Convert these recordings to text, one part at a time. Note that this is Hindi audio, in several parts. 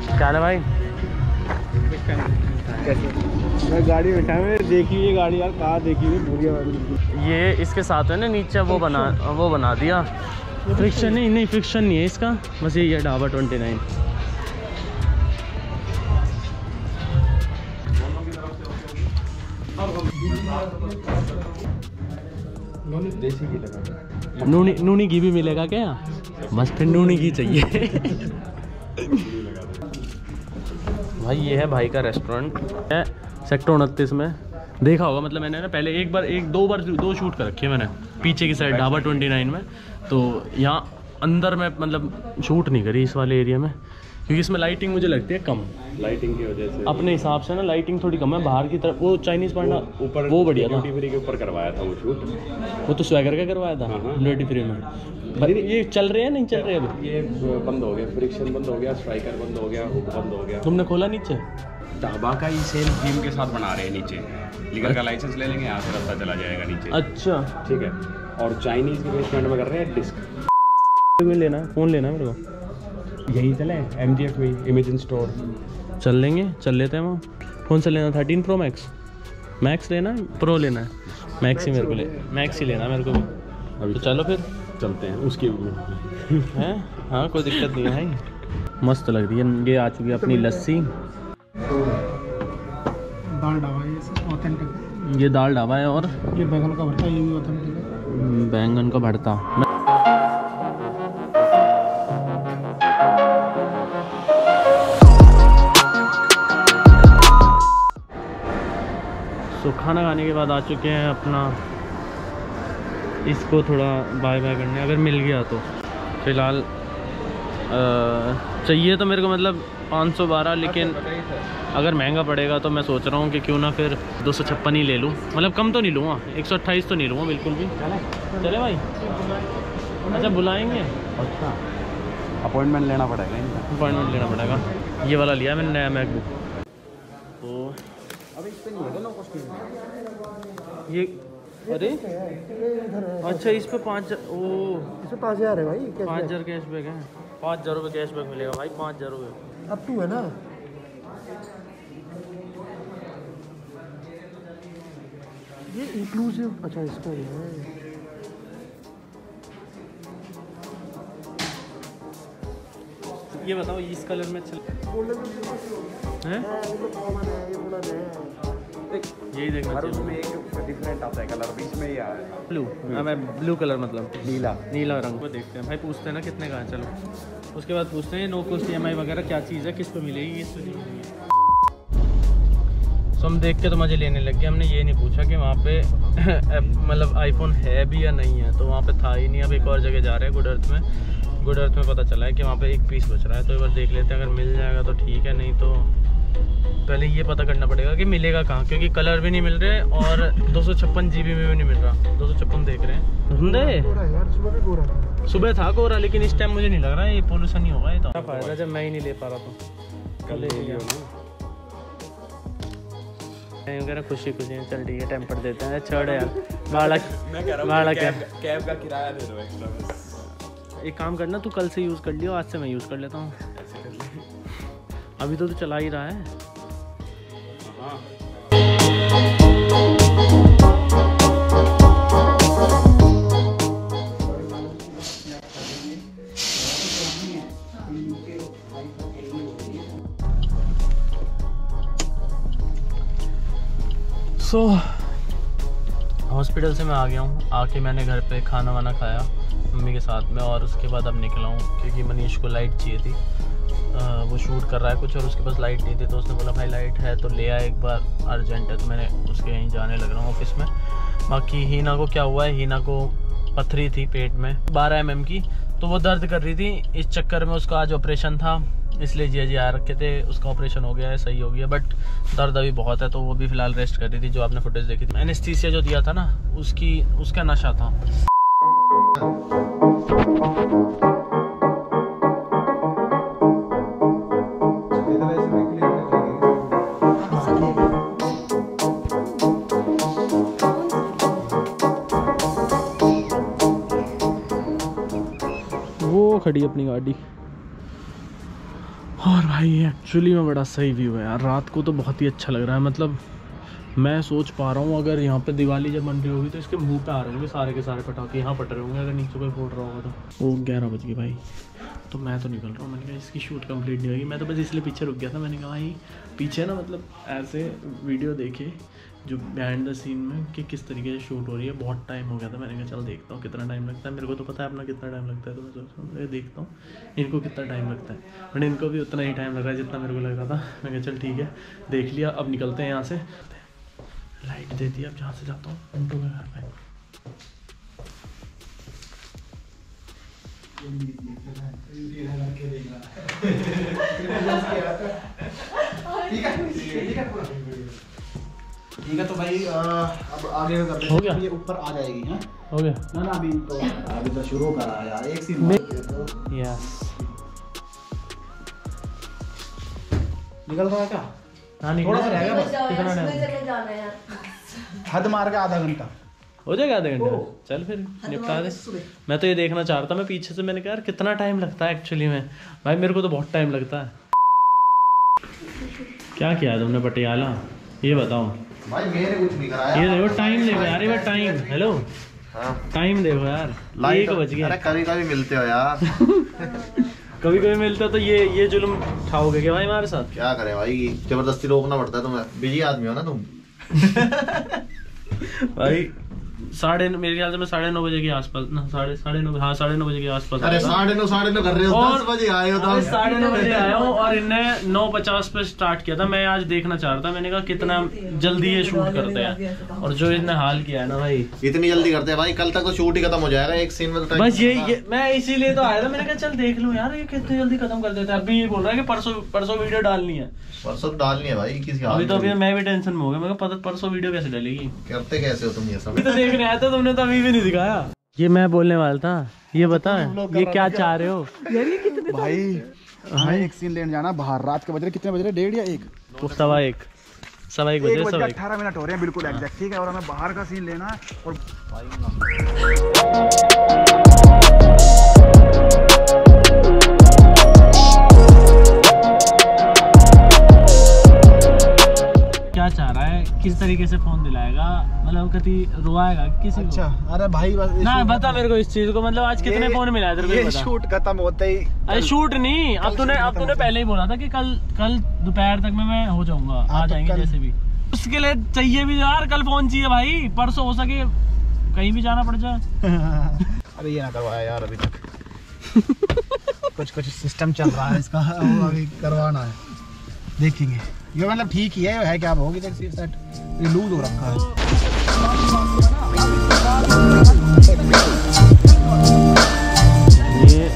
क्या है भाई? मैं गाड़ी बैठा है, देखी ये गाड़ी यार, कहाँ देखी है भूलिया वाली। ये इसके साथ है ना नीचे वो बना दिया। फ्रिक्शन नहीं फ्रिक्शन नहीं है इसका, बस यही है ढाबा 29। देसी घी लगा, नूनी घी भी मिलेगा क्या? बस फिर नूनी घी चाहिए। भाई ये है भाई का रेस्टोरेंट है सेक्टर 29 में। देखा होगा, मतलब मैंने ना पहले दो शूट कर रखी है मैंने पीछे की साइड ढाबा 29 में। तो यहाँ अंदर में मतलब शूट नहीं करी इस वाले एरिया में, क्योंकि इसमें लाइटिंग मुझे लगती है कम, लाइटिंग की वजह से अपने हिसाब से ना लाइटिंग थोड़ी कम है। बाहर की तरफ वो चाइनीज़ पांडा ऊपर वो बढ़िया था, ड्यूटी फ्री के ऊपर करवाया था वो शूट। वो तो स्वैगर का करवाया था ड्यूटी फ्री में। ये चल रहे हैं नहीं चल रहे अभी? ये बंद हो गया, फ्रिक्शन बंद हो गया, स्ट्राइकर बंद हो गया, हुक बंद हो गया। तुमने खोला नीचे? ढाबा का ही सेम थीम के साथ बना रहे हैं नीचे, लीगल का लाइसेंस ले लेंगे, यहाँ से रास्ता चला जाएगा नीचे। अच्छा ठीक है। और चाइनीज़ के बेसमेंट में कर रहे हैं डिस्क। लेना फ़ोन लेना मेरे को, यही चले MGF में इमेजिन स्टोर चल लेते हैं वहाँ। कौन सा लेना? 13 Pro मैक्स लेना है, प्रो लेना है? मैक्स ही मेरे को मैक्स ही लेना मेरे को भी। अभी तो चलो फिर चलते हैं उसकी हैं। हाँ कोई दिक्कत नहीं है भाई, मस्त लग रही है। ये आ चुकी है अपनी लस्सी। दाल ढाबा ये सब ऑथेंटिक। ये दाल ढाबा है, और ये बैंगन का भरता, ये भी ऑथेंटिक है। बैंगन का भरता। तो खाना खाने के बाद आ चुके हैं अपना, इसको थोड़ा बाय करने, अगर मिल गया तो। फ़िलहाल चाहिए तो मेरे को मतलब 512, लेकिन अगर महंगा पड़ेगा तो मैं सोच रहा हूँ कि क्यों ना फिर 256 ही ले लूँ। मतलब कम तो नहीं लूँगा, 128 तो नहीं लूँगा बिल्कुल भी। चले भाई? अच्छा बुलाएंगे? अच्छा अपॉइंटमेंट लेना पड़ेगा इनका, अपॉइंटमेंट लेना पड़ेगा। ये वाला लिया मैंने नया मैकबुक। तो अभी इस पे नहीं है ना कुछ ये, अरे अच्छा इस पे 5 ओ इसमें 5000 है भाई, 5000 कैशबैक है। 5000 रुपये कैशबैक मिलेगा भाई, 5000 रुपये। अब 2 है ना ये इंक्लूसिव। अच्छा इसका ही है। ये बताओ इस कलर में चल हैं? यही देखना हर चाहिए। उसमें एक डिफरेंट आता है कलर, बीच में ही आया है ब्लू, मैं ब्लू कलर मतलब नीला रंग को देखते हैं भाई। पूछते हैं ना कितने का है, चलो उसके बाद पूछते हैं नो कॉस्ट EMI वगैरह क्या चीज़ है, किस पे मिलेगी, किस पे नहीं मिलेगी। सो हम देख के तो मज़े लेने लग गए। हमने ये नहीं पूछा कि वहाँ पे मतलब आईफोन है भी या नहीं है, तो वहाँ पे था ही नहीं। अब एक और जगह जा रहे हैं, गुड अर्थ में पता चला है कि वहाँ पे एक पीस बच रहा है। तो एक बार देख लेते हैं, अगर मिल जाएगा तो ठीक है, नहीं तो पहले ये पता करना पड़ेगा कि मिलेगा कहाँ, क्योंकि कलर भी नहीं मिल रहे और 256 GB में भी नहीं मिल रहा। 256 देख रहे हैं। धुंधे सुबह था कोहरा, लेकिन इस टाइम मुझे नहीं लग रहा है ये पोल्यूशन ही होगा। ये तो फायदा जब मैं ही नहीं ले पा रहा तो कल ले लिया वगैरह। खुशी चल ठीक है, टेम्पर देते हैं। छोड़ यार भाड़ा कैब का किराया दे दो एक्स्ट्रा बस। एक काम करना, तू कल से यूज़ कर लियो, आज से मैं यूज़ कर लेता हूँ। अभी तो तू चला ही रहा है। हॉस्पिटल से मैं आ गया हूँ। आके मैंने घर पे खाना वाना खाया मम्मी के साथ में, और उसके बाद अब निकला हूँ क्योंकि मनीष को लाइट चाहिए थी। वो शूट कर रहा है कुछ और उसके पास लाइट नहीं थी, तो उसने बोला भाई लाइट है तो ले आ एक बार, अर्जेंट है। तो मैंने उसके यहीं जाने लग रहा हूँ ऑफिस में। बाकी हीना को क्या हुआ है, हीना को पथरी थी पेट में 12 mm की, तो वो दर्द कर रही थी। इस चक्कर में उसका आज ऑपरेशन था, इसलिए जी आ रखे थे। उसका ऑपरेशन हो गया है, सही हो गया, बट दर्द अभी बहुत है, तो वो भी फिलहाल रेस्ट कर रही थी। जो आपने फुटेज देखी थी, एनेस्थीसिया जो दिया था ना, उसका नशा था। वो खड़ी अपनी गाड़ी। और भाई एक्चुअली में बड़ा सही व्यू है यार, रात को तो बहुत ही अच्छा लग रहा है। मतलब मैं सोच पा रहा हूँ अगर यहाँ पे दिवाली जब बन रही होगी तो इसके मुंह पे आ रहे होंगे सारे के सारे पटाखे, यहाँ फट रहे होंगे अगर नीचे कोई फोड़ रहा होगा तो। वो 11 बज गए भाई, तो मैं तो निकल रहा हूँ। मैंने कहा इसकी शूट कंप्लीट नहीं होगी, मैं तो बस इसलिए पीछे रुक गया था। मैंने कहा भाई पीछे ना मतलब ऐसे वीडियो देखे जो बिहाइंड द सीन में कि किस तरीके से शूट हो रही है, बहुत टाइम हो गया था। मैंने कहा चल देखता हूँ कितना टाइम लगता है, मेरे को तो पता है अपना कितना टाइम लगता है, तो मैं सोच रहा हूँ देखता हूँ इनको कितना टाइम लगता है। बट इनको भी उतना ही टाइम लग रहा है जितना मेरे को लग रहा था। मैं कहा चल ठीक है देख लिया, अब निकलते हैं यहाँ से। लाइट दे दी, अब जहाँ से जाता हूँ उनको के घर पे। ठीक है तो भाई अब आगे कर हो गया, ये ऊपर आ जाएगी है, हो गया ना अभी तो शुरू करा यार, एक सीन यस निकल रहा है क्या? हाँ निकल थोड़ा सा रह गया बस, कितना टाइम हद मार के आधा घंटा हो जाएगा, आधे घंटे चल फिर निपटा दे। मैं तो ये देखना चाह रहा था, मैं पीछे से मैंने कहा यार कितना टाइम लगता है एक्चुअली में। भाई मेरे को तो बहुत टाइम लगता है। क्या किया है तुमने पटियाला ये बताओ भाई, मैंने कुछ नहीं कराया। ये देखो टाइम देखो यार, ये टाइम, हेलो टाइम देखो यार, 1 बज गया। अरे कभी कभी मिलते हो यार। कभी कभी मिलता है तो ये जुल्म उठाओगे क्या भाई हमारे साथ? क्या करें भाई, जबरदस्ती रोकना पड़ता है तुम्हें, बिजी आदमी हो ना तुम। भाई मेरे ख्याल से मैं 9:30 बजे के आसपास ना, 9:30 हाँ 9:30 बजे के आसपास। अरे 9:30 कर रहे हो, 10 बजे आए हो। 9:30 बजे आया हूँ और इनने 9:50 पे स्टार्ट किया था। मैं आज देखना चाह रहा था, मैंने कहा कितना जल्दी ये शूट करते हैं, और जो इतने हाल किया है ना भाई, इतनी जल्दी करते हैं भाई, कल तक तो शूट ही खत्म हो जाएगा एक सीन में तो। बस ये मैं इसीलिए तो आया था। मैंने कहा चल देख लूं यार ये कितनी जल्दी खत्म कर देते हैं। अभी ये बोल रहा है कि परसों वीडियो डालनी है। परसों डालनी है भाई, किसी अभी तो अभी मैं भी टेंशन में हो गया। मैं पता परसों वीडियो कैसे डालेगी। करते कैसे हो तुम ये सब? अभी तो देखने आया था, तुमने तो अभी भी नहीं दिखाया। ये मैं बोलने वाला था, ये बता ये क्या चाह रहे हो भाई? हमें एक सीन लेने जाना बाहर, रात के बज रहे कितने बज रहे? 1:30 या 1? 1:15 बजे 18 मिनट हो रहे हैं बिल्कुल एग्जैक्ट, ठीक है। और हमें बाहर का सीन लेना है और क्या चाह रहा है, किस तरीके से फोन दिलाएगा, मतलब कभी रोआएगा किसी को? अच्छा अरे भाई बस ना बता मेरे को इस चीज को, मतलब आज कितने फोन मिला है तेरे को? ये शूट खत्म होते ही, अरे शूट नहीं, अब तूने पहले ही बोला था कि कल दोपहर तक में मैं हो जाऊंगा, आ जाएंगे जैसे भी। उसके लिए चाहिए भी यार, कल फोन चाहिए भाई, परसों हो सके कहीं भी जाना पड़ जाए। अरे ये ना करवाया यार अभी तक। कुछ सिस्टम चल रहा है इसका, अभी करवाना है, देखेंगे। ये मतलब ठीक ही है क्या होगी देख सेट, ये लूज हो रखा है। ये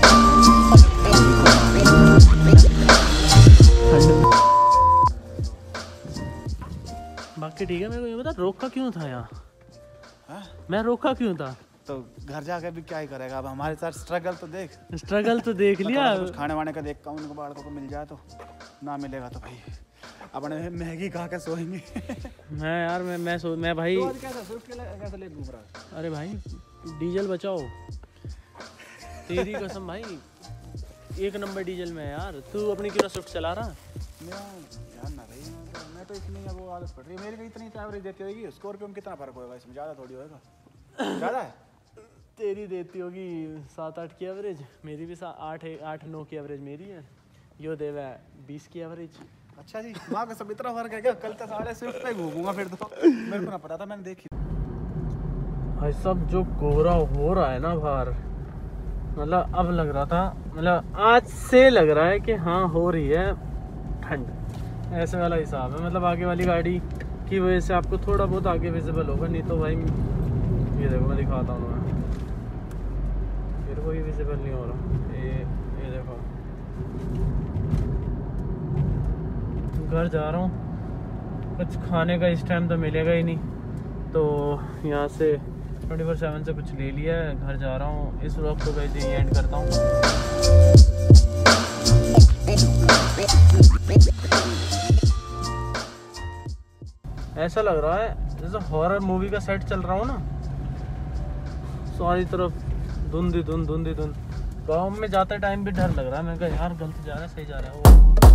बाकी ठीक है। मेरे को ये बता रोका क्यों था यहाँ? मैं रोका क्यों था? तो घर जाके भी क्या ही करेगा, अब हमारे साथ स्ट्रगल तो देख लिया। कुछ खाने वाने का देखता हूँ, उनको बाड़कों को मिल जाए तो, ना मिलेगा तो भाई अपने मैगी खा के सोएंगे। मैं यार मैं भाई तो कैसे ले घूम रहा है? अरे भाई डीजल बचाओ, तेरी कसम भाई 1 नंबर डीजल में यार। तू अपनी क्यों स्विफ्ट चला रहा? यार ना रही मैं तो इतनी वो आदत पड़ रही है मेरी को, इतनी एवरेज देती होगी। स्कॉर्पियो में कितना फर्क होगा इसमें? ज़्यादा थोड़ी होगा, ज़्यादा है। तेरी देती होगी 7-8 की एवरेज, मेरी भी 8-9 की एवरेज मेरी है। यो देवा 20 की एवरेज। अच्छा जी, वहाँ का सब इतना फर्क है क्या? कल तक साढ़े स्विफ्ट पे घूमूंगा फिर तो। मेरे को ना पता था, मैंने देखी। भाई सब जो कोहरा हो रहा है ना बाहर, मतलब अब लग रहा था, मतलब आज से लग रहा है कि हाँ हो रही है ठंड, ऐसे वाला हिसाब है। मतलब आगे वाली गाड़ी की वजह से आपको थोड़ा बहुत आगे विजिबल होगा, नहीं तो भाई ये देखो मैं दिखाता हूँ, फिर कोई विजिबल नहीं हो रहा। ये देखो, घर जा रहा हूँ, कुछ खाने का इस टाइम तो मिलेगा ही नहीं, तो यहाँ से 24/7 से कुछ ले लिया है। घर जा रहा हूँ, इस व्लॉग को वैसे ही एंड करता हूँ। ऐसा लग रहा है जैसे हॉरर मूवी का सेट चल रहा हो ना, सारी तरफ धुंध। गाँव में जाते टाइम भी डर लग रहा है। मैं कहा यार गलत जा रहा है सही जा रहा है।